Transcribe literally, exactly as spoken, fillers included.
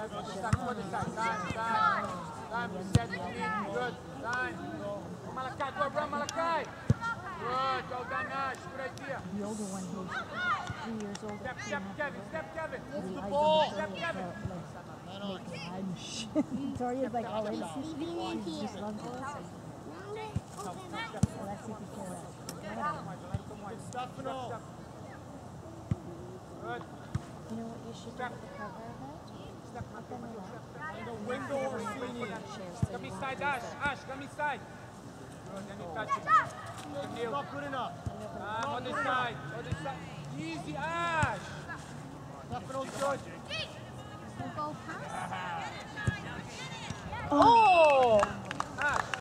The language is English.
Good. Time. Malachi, go run, Malachi. Good. Go down, Nash. Good idea. The older one who's three years old. Step, step, Kevin. Step, Kevin. Move the ball. Step, Kevin. Kevin. Victoria's like all in. She just loves it. So let's see if he can. Stefano. Good. You know what you should do with the cover of it? Up in the left. In the window or senior. Come inside, Ash. Ash, come inside. Good, then you touch it. Not good enough. Um, on this side. On this side. Easy, Ash. Stefano's good. Go past. Oh!